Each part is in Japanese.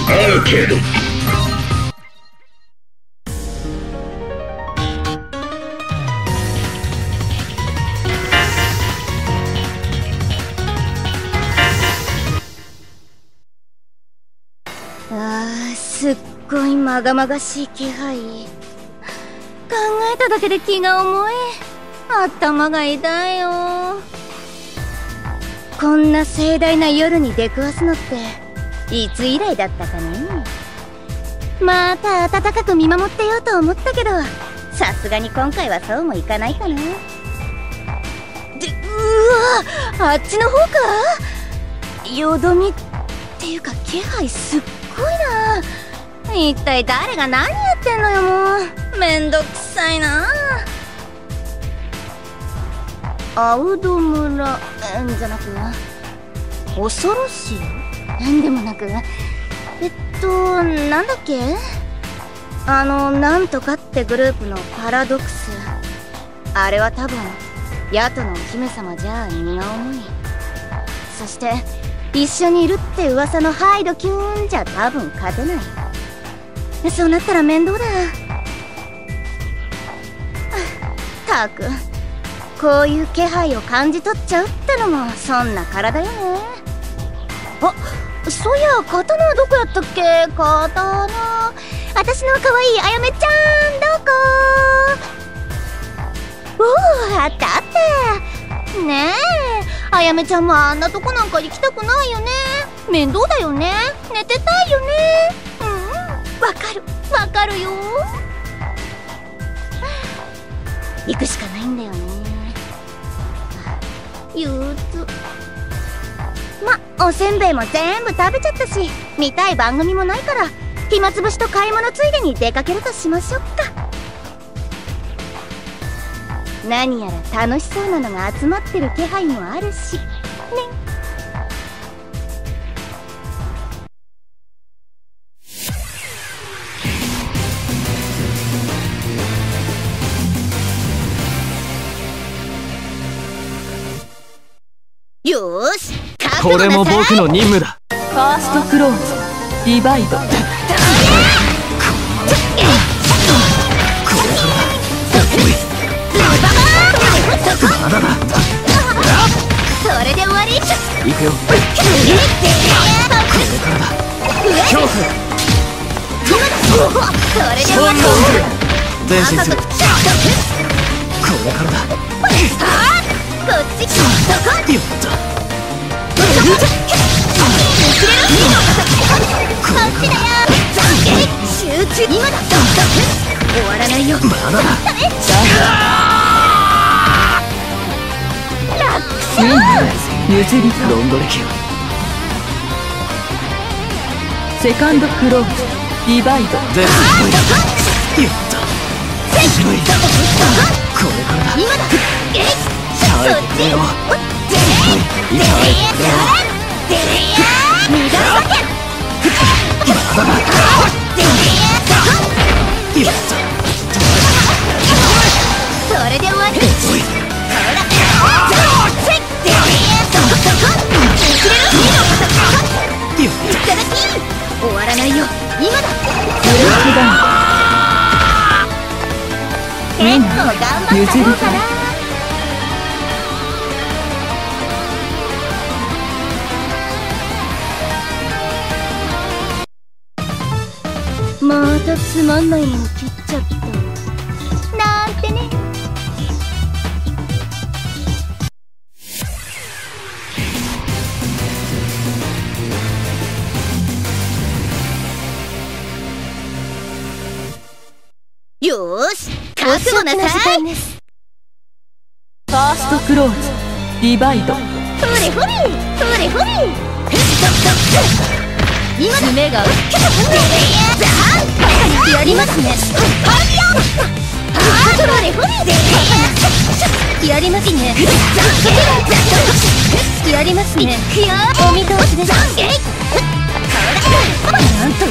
アーケード。 すっごいまがまがしい気配。考えただけで気が重い。頭が痛いよ。こんな盛大な夜に出くわすのっていつ以来だったかね。また温かく見守ってようと思ったけど、さすがに今回はそうもいかないかな。うわ、あっちの方か。よどみっていうか気配すっごいな。一体誰が何やってんのよ。もうめんどくさいな。アウド村じゃなく恐ろしいでもなくなんだっけ、なんとかってグループのパラドックス。あれは多分ヤトのお姫様じゃ荷が重い。そして一緒にいるって噂のハイドキューンじゃ多分勝てない。そうなったら面倒だ。たくこういう気配を感じ取っちゃうってのもそんな体よね。あ、そういや刀はどこやったっけ。刀、私の可愛いあやめちゃんどこ。おお、あったあった。ねえ、あやめちゃんもあんなとこなんか行きたくないよね。面倒だよね。寝てたいよね。わかるわかるよ。行くしかないんだよね。憂鬱。おせんべいも全部食べちゃったし、見たい番組もないから暇つぶしと買い物ついでに出かけるとしましょうか。何やら楽しそうなのが集まってる気配もあるしね。よーし、 これも僕の任務だ。ファーストクローズディバイド。 まだだ。 それで終わり。 行くよ。これからだ。恐怖。 それで終わり。 前進する。これからだ。 こっち来た。 よっと。 こっちだよ。集中。今だ。終わらないよ。 まだだ。 譲りロンドレキュー。セカンドクローズディバイド。全部よっと。これからだ。 今だ。 耐えてくれよ。痛いくれよ。 逃がさけ。 よっと。 それで終わり。終わらないよ。今だ。結構頑張った方かな。またつまんないもの切っちゃったなんてね。よーし、覚悟なさい。 ファーストクローズディバイド。 ほれほれほれほれ。今だ。目がやりますね。ほれほれやりますね。やりますね。お見通しです。なんとバカな。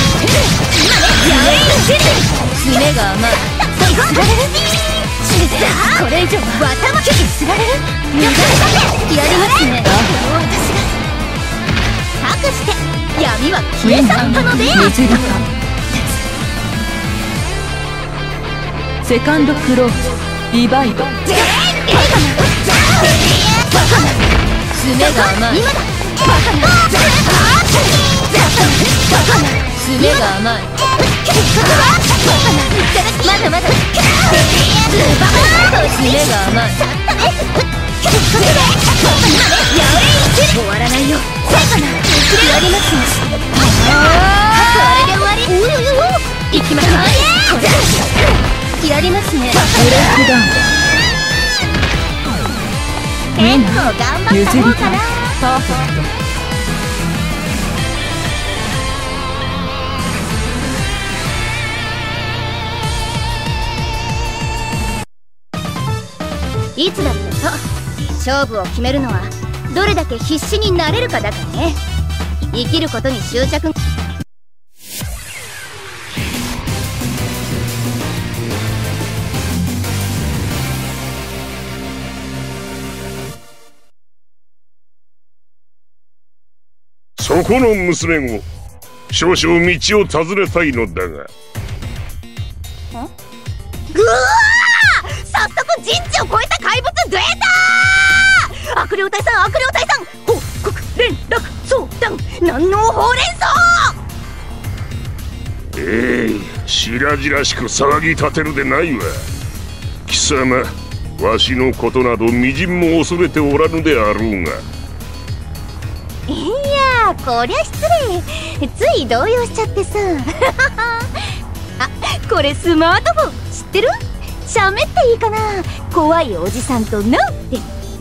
爪が甘い。これ以上は頭きつられる。やりますね。私がかくして闇は消計算可能で無印セカンドクローズディバイド爪が甘い今だ爪が甘いまだまだ爪が甘い終わらないよやりますねあれで終わりいきますやりますねブレイクダウン結構頑張った譲りたい方かなパーフェクトいつだってそう勝負を決めるのはどれだけ必死になれるかだからね生きることに執着そこの娘を少々道を尋ねたいのだが。 ぐわー早速人知を超えた怪物出た悪霊退散悪霊退散報告連絡相談南濃ほうれん草白々しく騒ぎ立てるでないわ。貴様わしのことなどみじんも恐れておらぬであろうが。 いやこりゃ失礼つい動揺しちゃってさあこれスマートフォン知ってる喋っていいかな怖いおじさんとなって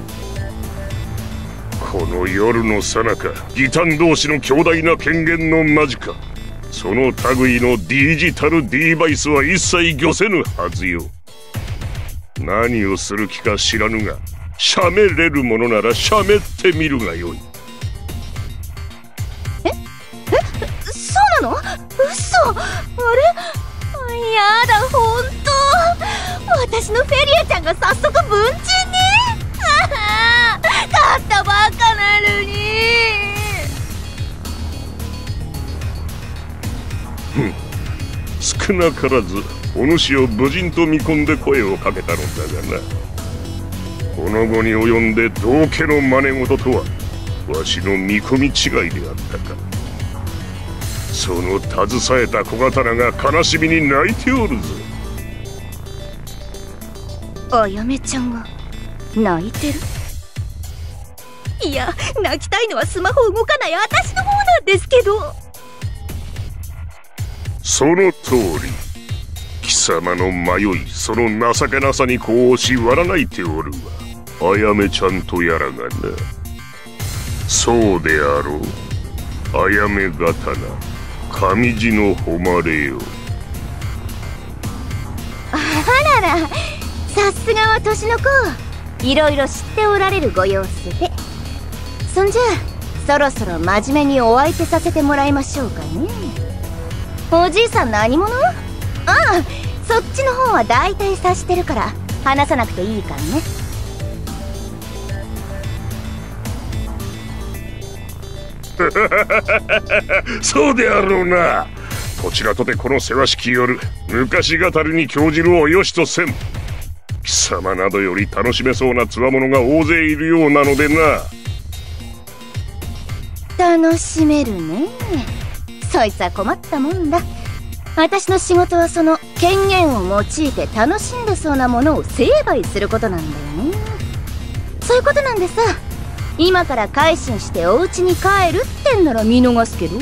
この夜の最中異端同士の強大な権限の間近その類のデジタルデバイスは一切御せぬはずよ。何をする気か知らぬが喋れるものなら喋ってみるがよい。 そうなの嘘あれやだほんと私のフェリアちゃんが早速文鎮に買ったばっかなのに少なからずお主を無人と見込んで声をかけたのだがな。この後に及んで道家の真似事とはわしの見込み違いであったか。その携えた小刀が悲しみに泣いておるぞ。 あやめちゃんが泣いてるいや泣きたいのはスマホ動かない私の方なんですけど。 その通り貴様の迷いその情けなさにこうし笑ないておるわ。あやめちゃんとやらがな。そうであろうあやめ刀上地の誉れよ。 あららさすがは年の子いろいろ知っておられるご様子でそんじゃそろそろ真面目にお相手させてもらいましょうかね。おじいさん何者ああそっちの方は大体察してるから話さなくていいからね。 そうであろうな。こちらとてこのせわしき夜昔語りに興じるをよしとせん。貴様などより楽しめそうなつわものが大勢いるようなのでな。 楽しめるねそいつは困ったもんだ。私の仕事はその権限を用いて楽しんでそうなものを成敗することなんだよね。そういうことなんでさ今から改心してお家に帰るってんなら見逃すけど。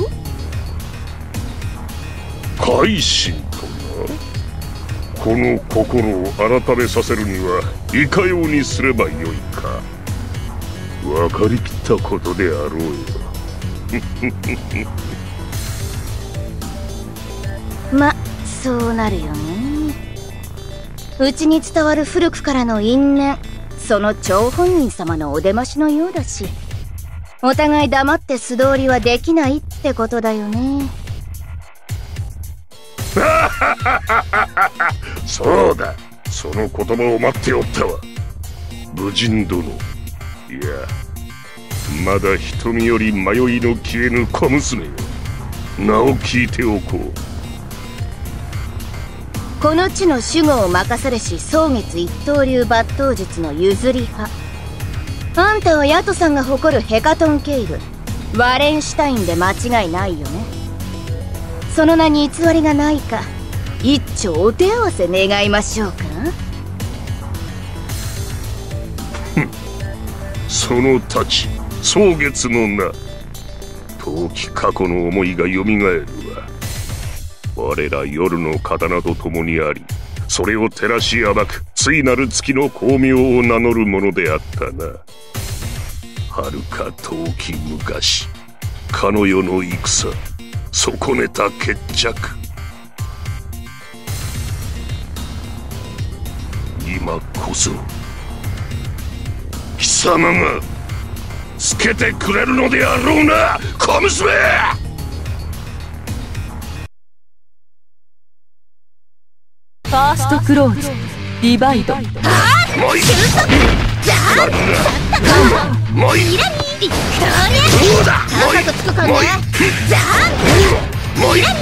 改心とな。この心を改めさせるにはいかようにすればよいか分かりきったことであろうよ。 まそうなるよね。うちに伝わる古くからの因縁その張本人様のお出ましのようだしお互い黙って素通りはできないってことだよね。 そうだその言葉を待っておったわ。武人殿いやまだ瞳より迷いの消えぬ小娘よ。 名を聞いておこう。 この地の守護を任されし蒼月一刀流抜刀術の譲り派。あんたはヤトさんが誇るヘカトンケイルワレンシュタインで間違いないよね。その名に偽りがないか一丁お手合わせ願いましょうか。 その太刀蒼月の名、遠き過去の思いがよみがえるわ。我ら夜の刀と共にあり、それを照らし暴く対なる月の光明を名乗るものであったな。はるか遠き昔、かの世の戦、損ねた決着。今こそ貴様がつけてくれるのであろうな、小娘。 ファーストクローズディバイド。 もう一度もう一度どうだ。もう一度もう一度もう一度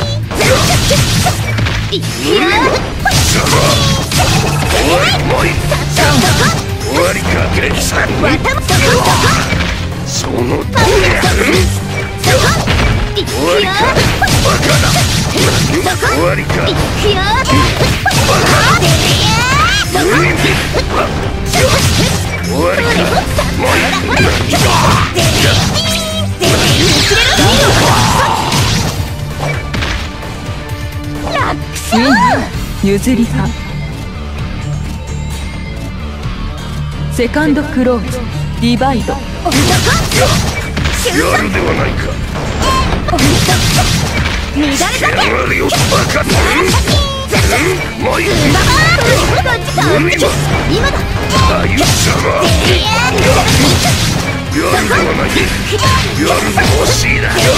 終わりかけさん。そのとおりだ。終わりかバカだ。終わりかバカ終わりかもうウィン譲り派。セカンドクローズディバイド。 やるではないか。やるよバカ。もう一度今だ。あゆ様やるではない。やるで欲しいな。や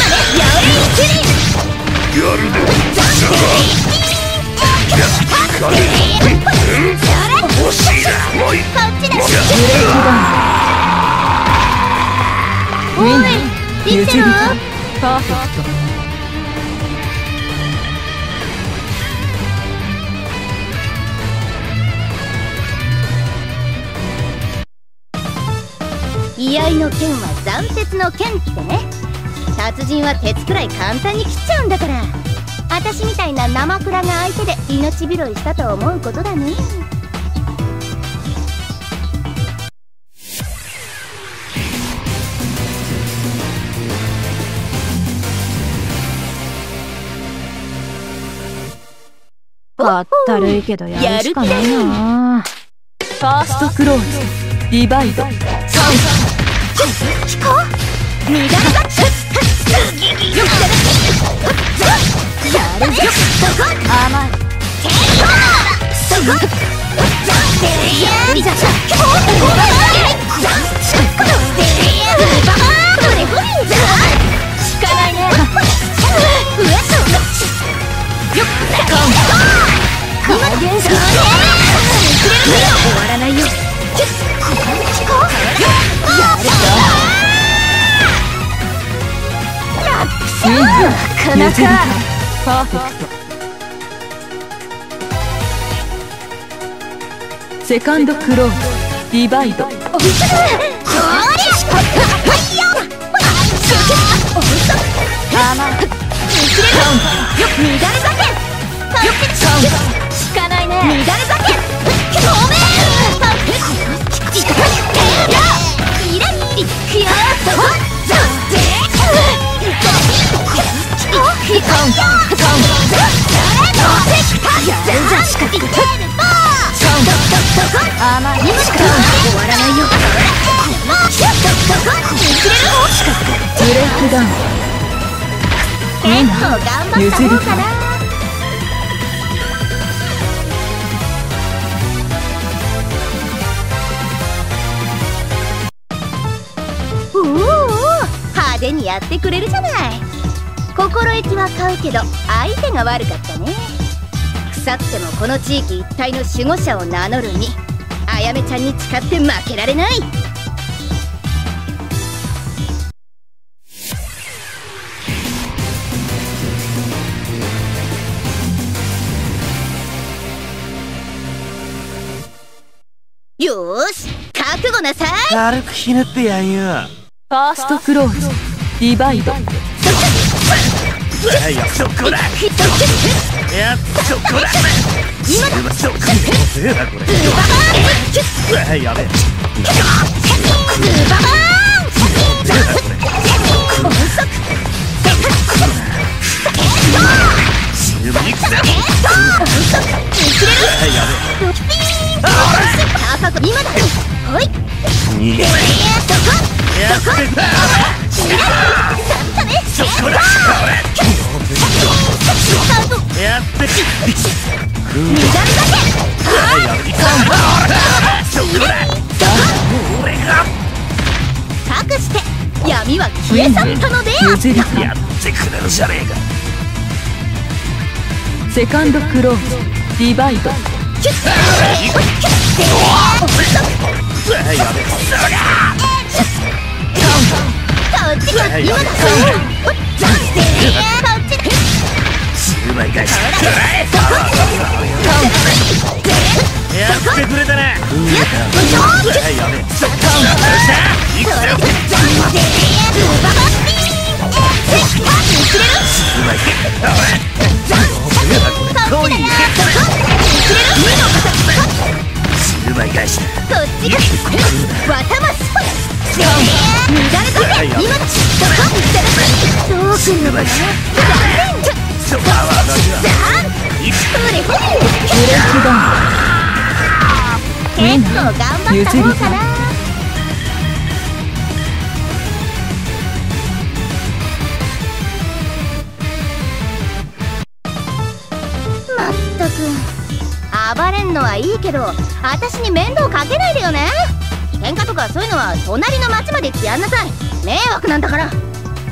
るで欲しいな。もう一度ウィン譲り派。パーフェクト。 居合の剣は斬鉄の剣ってね。達人は鉄くらい簡単に切っちゃうんだから。私みたいな生倉が相手で命拾いしたと思うことだね。 かったるいけどやるしかないな。ファーストクローズディバイド。 終わらないよ。 なかなかパーフェクト。セカンドクローズディバイド。ブレイクダウン。ウィン譲り派。 おお派手にやってくれるじゃない。心意気は買うけど相手が悪かったね。腐ってもこの地域一帯の守護者を名乗るにあやめちゃんに誓って負けられない。 よーし覚悟なさい。 軽くひねってやんよ。 ファーストクローズディバイド。 やっそこだ。やっそこだ。今だ。そこだ。これ。やべえ。 かくして闇は消え去ったので譲りか。 やってくれるじゃねえか。 セカンドクローズディバイド。 やってくれたな。 結構頑張った方かな。まったく暴れんのはいいけど私に面倒かけないでよね。喧嘩とかそういうのは隣の町まで行ってやんなさい。迷惑なんだから。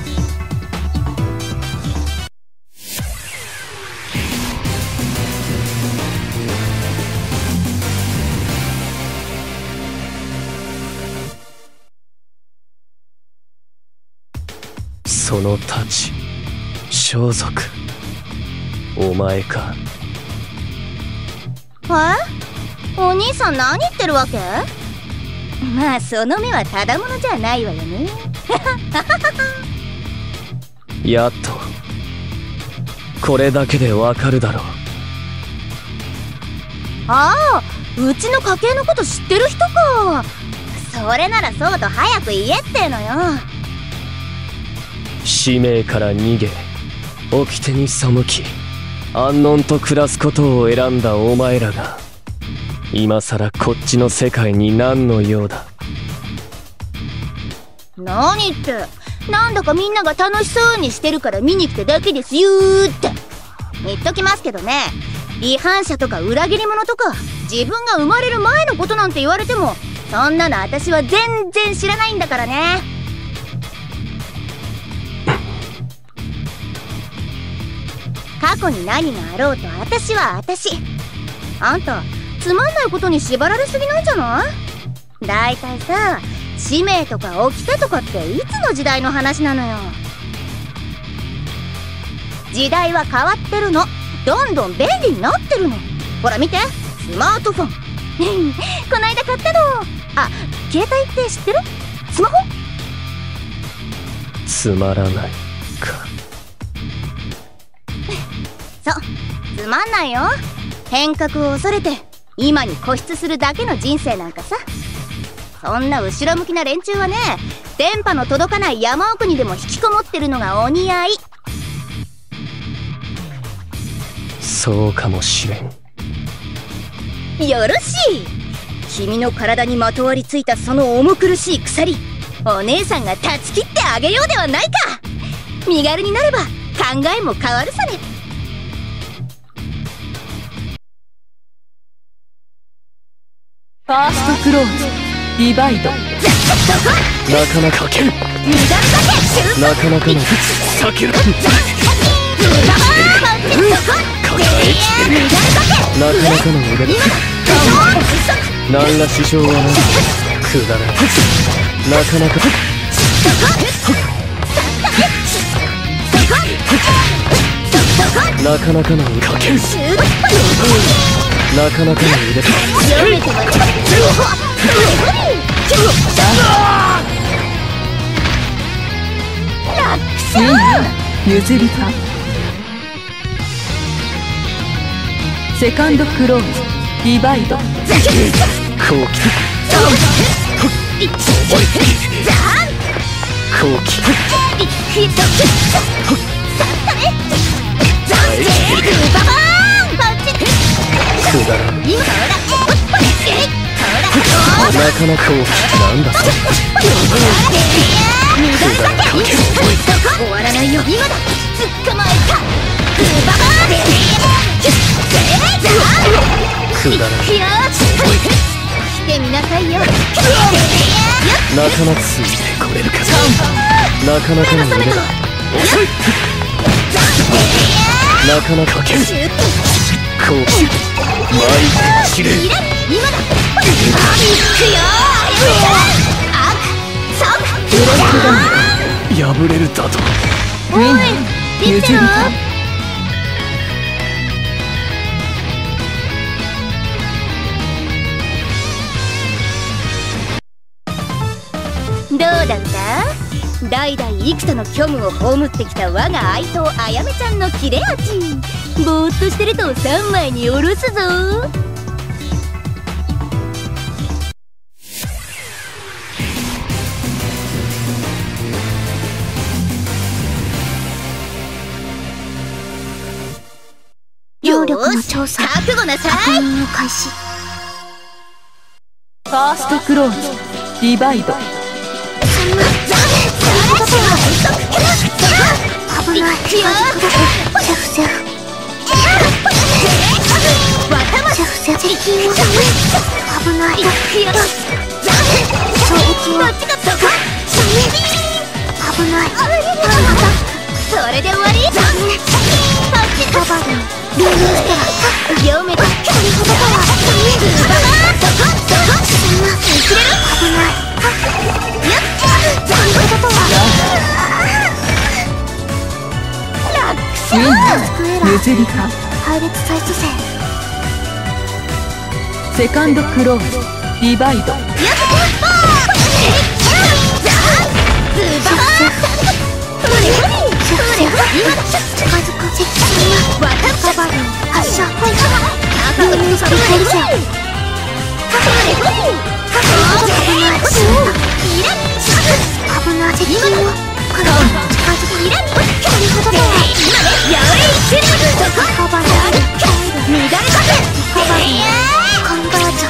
その太刀装束お前か。 お兄さん何言ってるわけ？まあその目はただものじゃないわよね。 やっとこれだけでわかるだろう。 ああ、うちの家系のこと知ってる人か。それならそうと早く言えってのよ。 使命から逃げ掟に背き安穏と暮らすことを選んだお前らが今さらこっちの世界に何の用だ。 何って、なんだかみんなが楽しそうにしてるから見に来ただけですよーって言っときますけどね。違反者とか裏切り者とか自分が生まれる前のことなんて言われてもそんなの私は全然知らないんだからね。過去に何があろうと私は私。あんたつまんないことに縛られすぎなんじゃない？だいたいさ、使命とか掟とかっていつの時代の話なのよ。時代は変わってるの。どんどん便利になってるの。ほら見て、スマートフォン。こないだ買ったの。あ、携帯って知ってる？スマホ？ つまらないか。 そう、つまんないよ。変革を恐れて今に固執するだけの人生なんかさ。そんな後ろ向きな連中はね、電波の届かない山奥にでも引きこもってるのがお似合い。 そうかもしれん。 よろしい。君の体にまとわりついたその重苦しい鎖、お姉さんが断ち切ってあげようではないか。身軽になれば考えも変わるさね。 ファーストクローズディバイド。 なかなかなかなかの避けるなかなかの腕だ。何ら支障はない。くだらない。なかなかなかなかの腕。 なかなかの腕だ。 読めてます。 譲りか。セカンドクローズディバイド。 こうきこうきくだらん。なかなか大きくなんだそれ。 終わらないよ。今だ。捕まえた。 くだらん。 来てみなさいよ。 なかなかついてこれるか。なかなかの腕だ。なかなかける。こうき巻いて散れ。 今だ。行くよ。 破れるだと。 ウィン譲りか。 どうだった？代々幾多の虚無を葬ってきた我が愛刀あやめちゃんの切れ味。ぼーっとしてると3枚におろすぞ。 能力の調査覚悟なさ確い。 認を開始。 ファーストクローズディバイド。 危ない。近づくだけ。セフセフ。セフセフ。敵を危ない。衝撃を危ない。 それで終わり。 カバリンルールステラ読めた。 それほどとは危ないそれほどとはウィン譲りか。 配列再蘇生セカンドクローズディバイド。 近づく接近カバリン発射ルールステラ配線危ない接近を近づくそれほどとはカバリンコンバージョン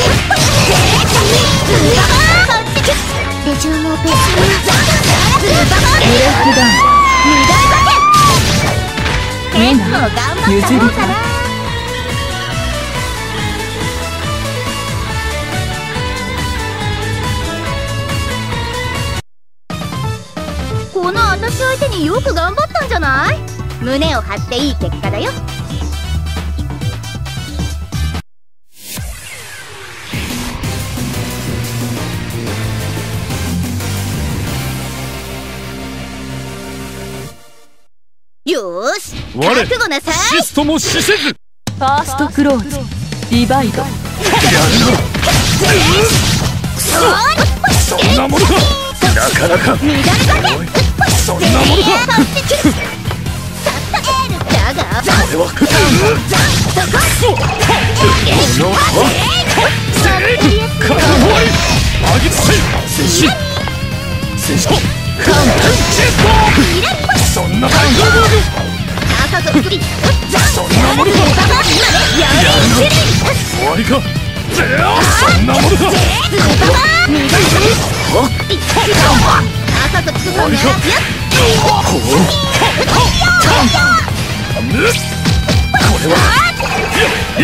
レジュームをベースにブレックダウン。ウィンナー譲りか。 この私相手によく頑張ったんじゃない？胸を張っていい結果だよ。よーし、覚悟なさい。 シストも死せず。 ファーストクローズディバイド。 そんなものか。なかなか。そんなものか。 だがこれはそんな大丈夫。そんなものか。終わりか。そんなものか。終わりか。これはや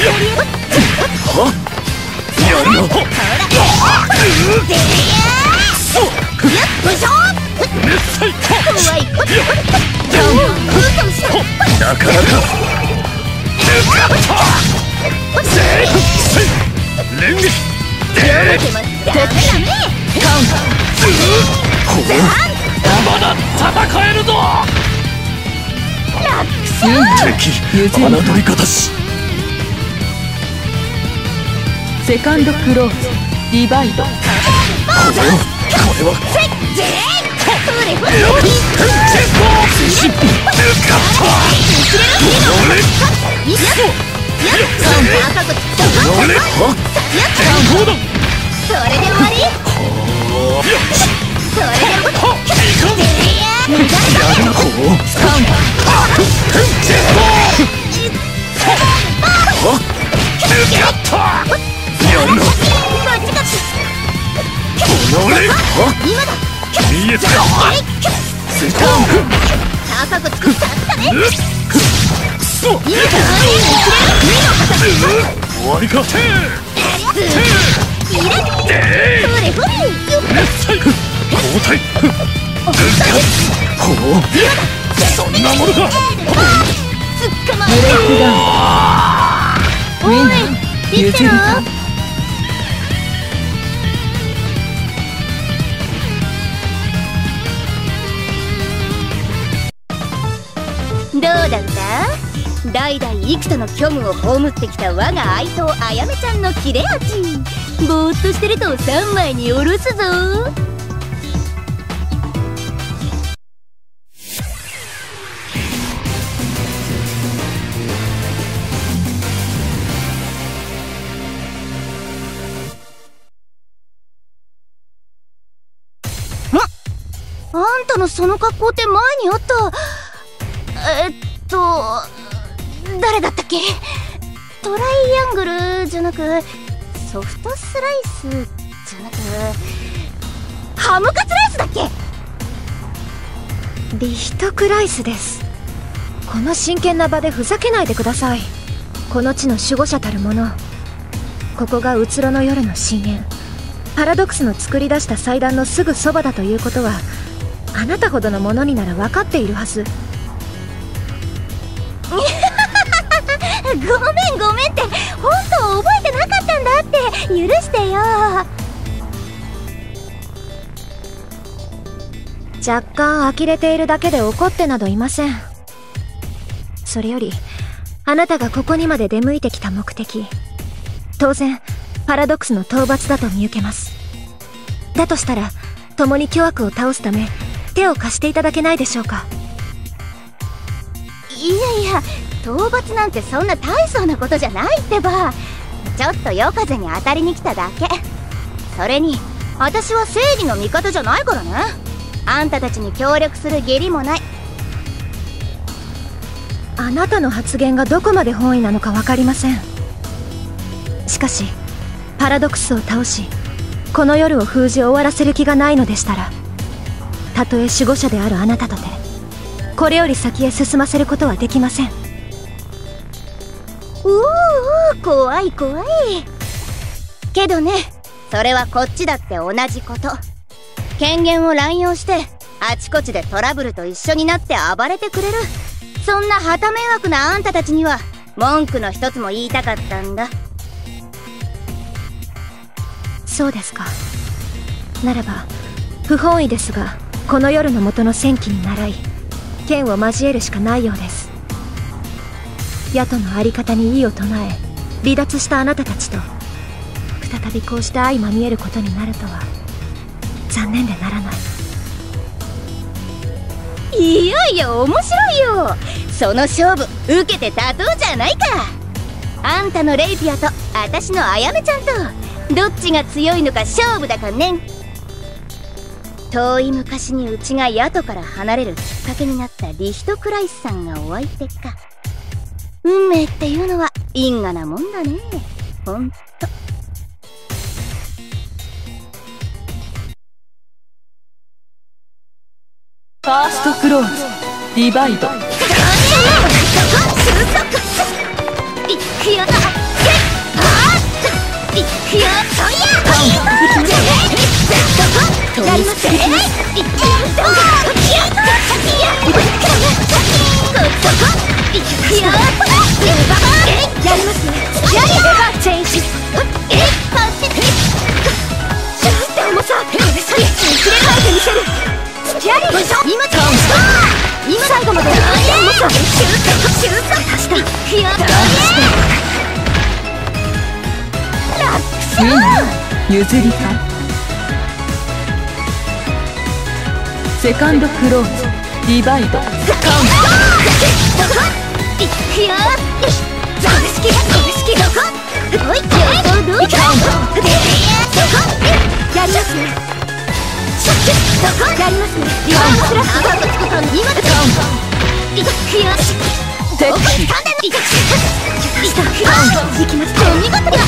るの。なかなか。連撃。まだ戦えるぞ。敵侮り方し。 セカンドクローズディバイド。 これは終わりか。そんなものか。 ウィン譲るか。 どうだった？代々幾多の虚無を葬ってきた我が愛刀あやめちゃんの切れ味。ぼーっとしてると3枚におろすぞ。あんたのその格好って前にあった。誰だったっけ？トライアングルじゃなくソフトスライスじゃなくハムカツライスだっけ？ リヒトクライスです。この真剣な場でふざけないでください。この地の守護者たるもの、ここがうつろの夜の深淵、パラドックスの作り出した祭壇のすぐそばだということはあなたほどのものになら分かっているはず。ごめんって本当覚えてなかったんだって許してよ。若干呆れているだけで怒ってなどいません。それよりあなたがここにまで出向いてきた目的、当然パラドックスの討伐だと見受けます。だとしたら共に巨悪を倒すため手を貸していただけないでしょうか。 いや討伐なんてそんな大層なことじゃないってば。ちょっと夜風に当たりに来ただけ。それに私は正義の味方じゃないからね。あんたたちに協力する義理もない。 あなたの発言がどこまで本意なのか分かりません。しかしパラドックスを倒しこの夜を封じ終わらせる気がないのでしたら、たとえ守護者であるあなたとてこれより先へ進ませることはできません。 怖いけどね、それはこっちだって同じこと。権限を乱用してあちこちでトラブルと一緒になって暴れてくれる、そんな旗迷惑なあんたたちには文句の一つも言いたかったんだ。 そうですか。ならば不本意ですがこの夜の元の戦記に倣い剣を交えるしかないようです。野党の在り方に異を唱え離脱したあなたたちと再びこうして相まみえることになるとは残念でならない。 いやいや面白いよ。その勝負受けて立とうじゃないか。あんたのレイピアと私のあやめちゃんとどっちが強いのか勝負だかねん。遠い昔にうちが野党から離れるきっかけになったリヒトクライスさんがお相手か。運命っていうのは因果なもんだね、ほんと。 ファーストクローズディバイド。 いくよやりますね。チェンジ。今最後までラック譲りたい。セカンドクローズ、ディバイド、カウント。 いくよ。どこおい、どこやりますね。どこやりますね。リバースラッシュ。今だ。いくよ。 テッキー。 行きます。お見事だ。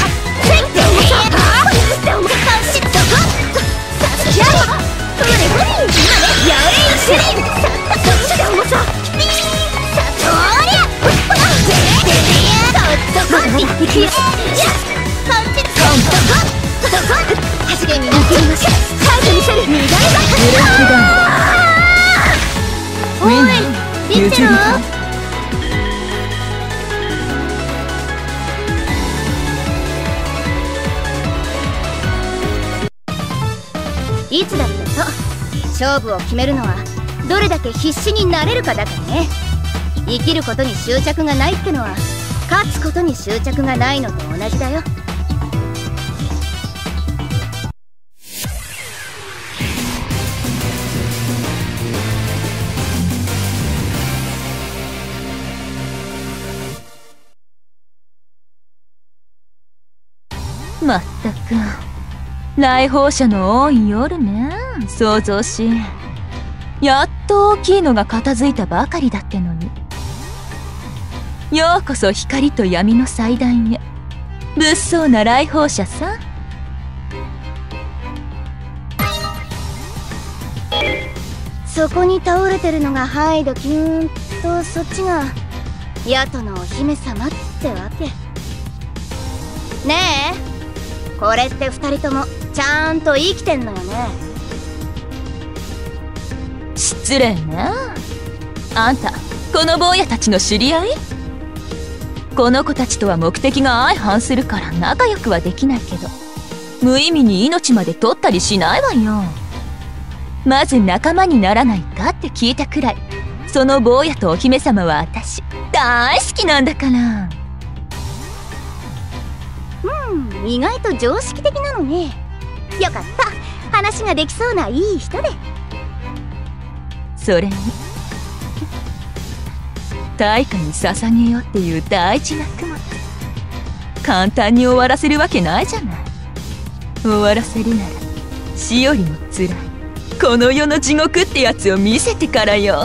いつだってそう。勝負を決めるのはどれだけ必死になれるかだからね。生きることに執着がないってのは勝つことに執着がないのと同じだよ。 まったく来訪者の多い夜ね。想像し、やっと大きいのが片付いたばかりだってのに。ようこそ光と闇の祭壇へ。物騒な来訪者さ。 そこに倒れてるのがハイドキューンと、そっちがヤトのお姫様ってわけねえ。これって2人ともちゃんと生きてんのよね。 失礼ね。あんたこの坊やたちの知り合い？この子たちとは目的が相反するから仲良くはできないけど、無意味に命まで取ったりしないわよ。まず仲間にならないかって聞いたくらい、その坊やとお姫様は私大好きなんだから。 意外と常識的なのね。よかった。話ができそうないい人で。 それに対価に捧げようっていう大事な雲、簡単に終わらせるわけないじゃない。終わらせるなら死よりも辛いこの世の地獄ってやつを見せてからよ。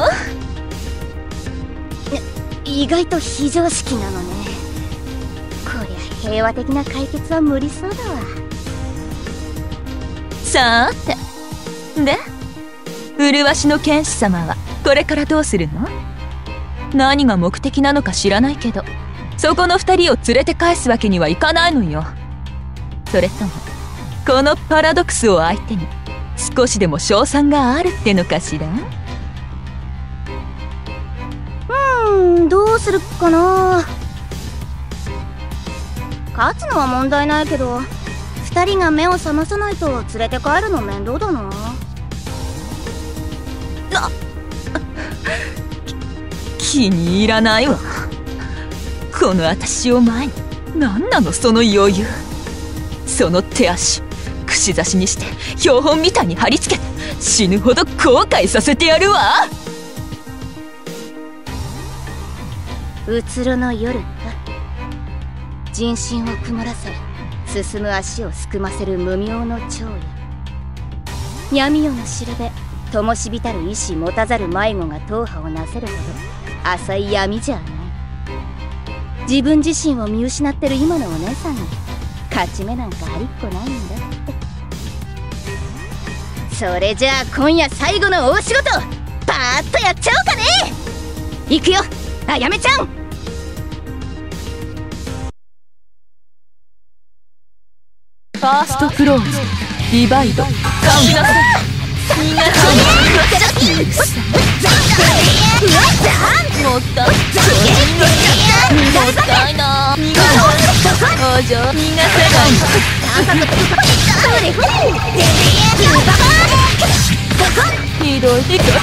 意外と非常識なのね。こりゃ平和的な解決は無理そうだわ。 さーて、で麗しの剣士様はこれからどうするの？何が目的なのか知らないけど、そこの2人を連れて返すわけにはいかないのよ。それともこのパラドクスを相手に少しでも勝算があるってのかしら？ どうするかな。勝つのは問題ないけど、2人が目を覚まさないと連れて帰るの面倒だな。 気に入らないわ。この私を前に何なのその余裕。その手足串刺しにして標本みたいに貼り付けて死ぬほど後悔させてやるわ。 うつろの夜か。人心を曇らせ進む足をすくませる無名の長夜。闇夜の城で灯火たる意志持たざる迷子が踏破をなせるほど浅い闇じゃない。自分自身を見失ってる今のお姉さんに勝ち目なんかありっこないんだって。それじゃあ今夜最後の大仕事パーッとやっちゃおうかね。行くよあやめちゃん。 ファーストクローズディバイドカウント。逃がさないもったいな。逃がさない王女逃がさないひどい行く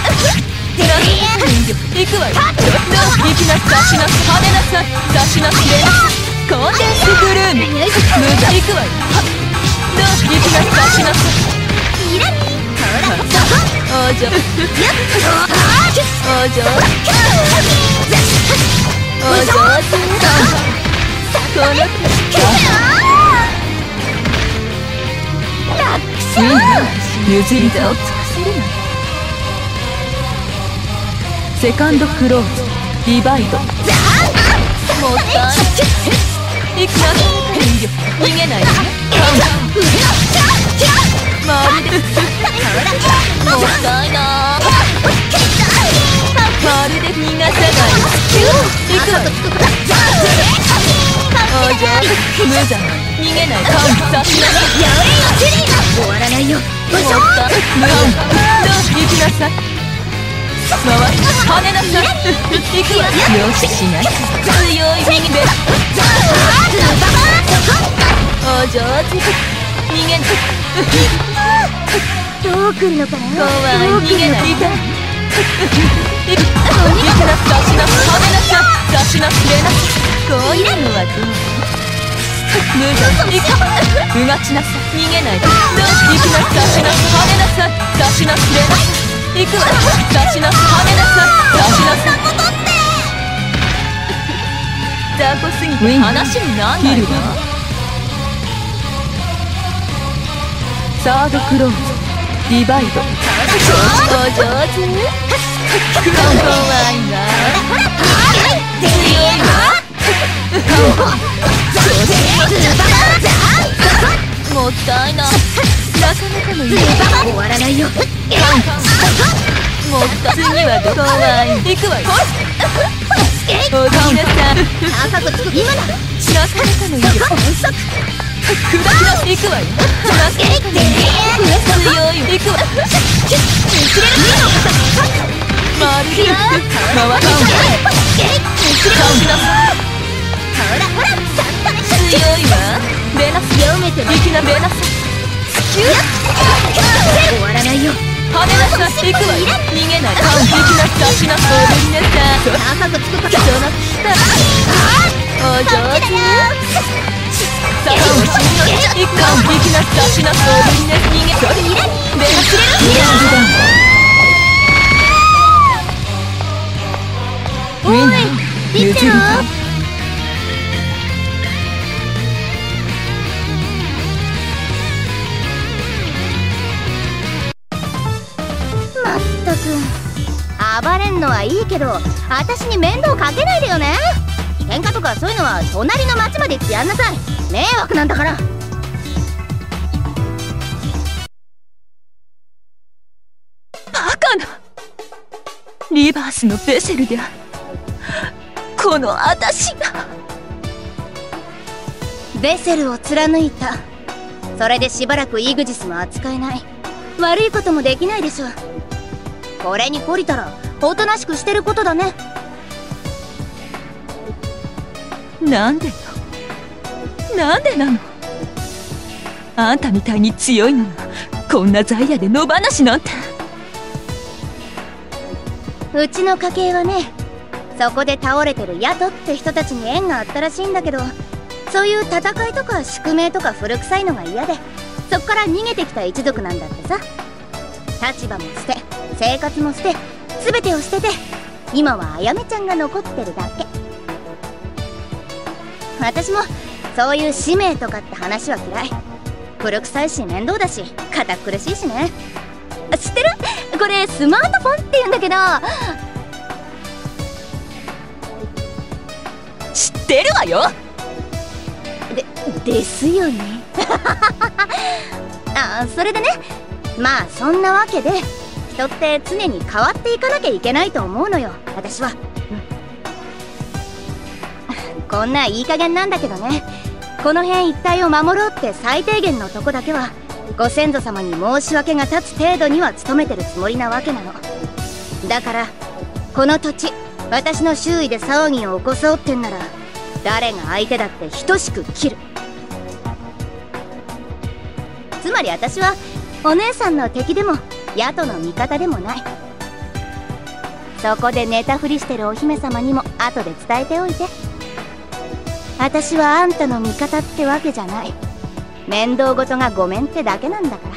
わよ。行きなさしな派手なさ差しなしれなコンデンスブルーム無駄行くわよ。 行きなさい、しなさい。王女、王女、王女、この譲り座をつかせるな。セカンドクローズ、ディバイド。もったいない。いくら逃げないでね。まるでもったいな。まるで逃がさない。いくわ。王女、無残。逃げない。カウンターしなさい。 終わらないよ。 もったいない。行きなさい。回り、跳ねなさい。行くわ。よししない。強い右で。お上手。逃げない。 どう来るのかな。 怖い。逃げない。痛い。行くな。出しな。跳ねなさい。出しな。出な。こういうのはどう？無駄。行く。うがちなさい。逃げないで。行きな。出しな。跳ねなさい。出しな。出な。行くわ。出しな。跳ねなさい。出しなさい。雑魚すぎて話になんないわ。サードクローズ、ディバイド。お上手。怖いわ。強いわ。もったいない。なかなかのいい。 終わらないよ。 もった次はどこわい。行くわよ。おじなさん。 高くつく今だ。 なかなかのいいよ。行くわよ。強い。行くわ。まるで回る。強いわ。レナス。 読めていきなレナス。 終わらないよ。 跳ねなさい。行くわよ。逃げない。行きなさい。しなさい。 高くつくから。 お上手。さあ、おし行くわ。行きなさい。しなさい。逃げ。レナス。 おい、見てよ。まったく暴れんのはいいけど、私に面倒かけないでよね。喧嘩とかそういうのは隣の町まで行ってやんなさい。迷惑なんだから。 バカな。リバースのベセルであるこの私が。 ベセルを貫いた。それでしばらくイグジスも扱えない。悪いこともできないでしょ。これに懲りたらおとなしくしてることだね。 なんでよ。なんでなの。あんたみたいに強いのがこんなザイヤで野放しなんて。 うちの家系はね、そこで倒れてるヤトって人たちに縁があったらしいんだけど、そういう戦いとか宿命とか古臭いのが嫌で、そっから逃げてきた一族なんだってさ。立場も捨て、生活も捨て、全てを捨てて、今はあやめちゃんが残ってるだけ。私もそういう使命とかって話は嫌い。古臭いし面倒だし堅苦しいしね。知ってる？これスマートフォンって言うんだけど。 知ってるわよ。 ですよね。あ、それでね、まあそんなわけで人って常に変わっていかなきゃいけないと思うのよ、私は。こんないい加減なんだけどね、この辺一帯を守ろうって最低限のとこだけはご先祖様に申し訳が立つ程度には努めてるつもりなわけなの。だからこの土地、私の周囲で騒ぎを起こそうってんなら誰が相手だって等しく切る。つまり私はお姉さんの敵でもヤトの味方でもない。そこで寝たふりしてるお姫様にも後で伝えておいて。私はあんたの味方ってわけじゃない。 面倒事がごめんってだけなんだから。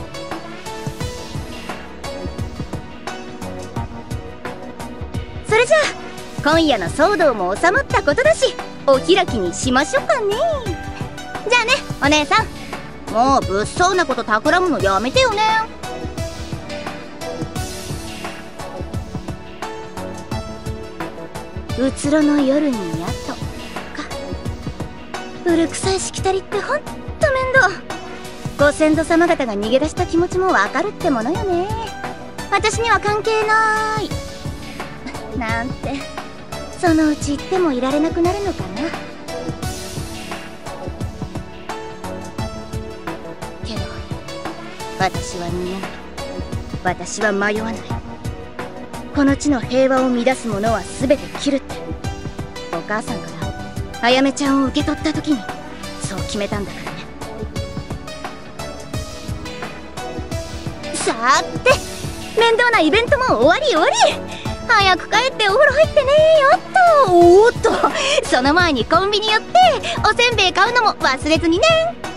それじゃあ今夜の騒動も収まったことだし、お開きにしましょうかね。じゃあね、お姉さん、もう物騒なこと企むのやめてよね。うつろの夜にやっとか。古臭いしきたりってほんと面倒。ご先祖様方が逃げ出した気持ちもわかるってものよね。私には関係ないなんて、そのうち言ってもいられなくなるのかな。けど私は逃げない。私は迷わない。この地の平和を乱す者は全て切るってお母さんからあやめちゃんを受け取った時にそう決めたんだからね。さーて、面倒なイベントも終わり終わり。早く帰ってお風呂入ってねよっと。おーっと、その前にコンビニ寄っておせんべい買うのも忘れずにね。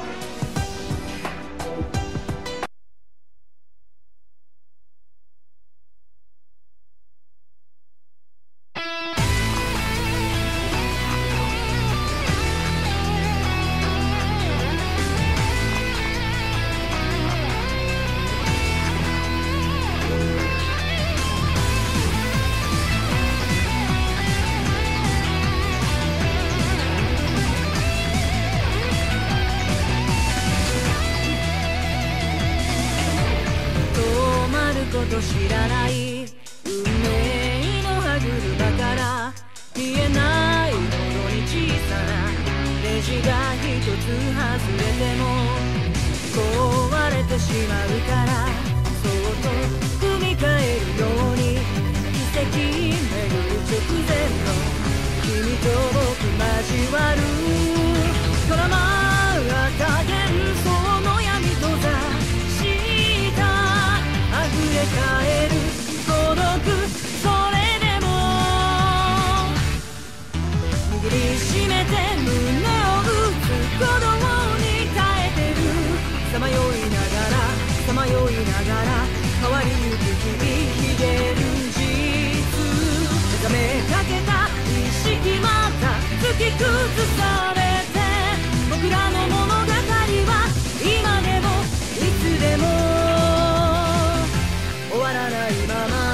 知らない運命の歯車から見えないほどに小さなネジが一つ外れても壊れてしまうから、そっと組み替えるように奇跡巡る直前の君と僕交わるドラマが幻想の闇と座した溢れ返る孤独、それでも握りしめて胸を打つ鼓動に耐えてる。さまよいながらさまよいながら変わりゆく日々、秘現実目覚めかけた意識また突き崩されて、僕らの物語は今でもいつでも終わらないまま。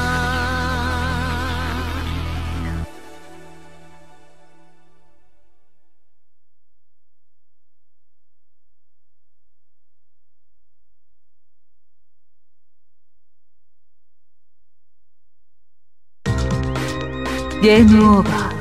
ゲームオーバー。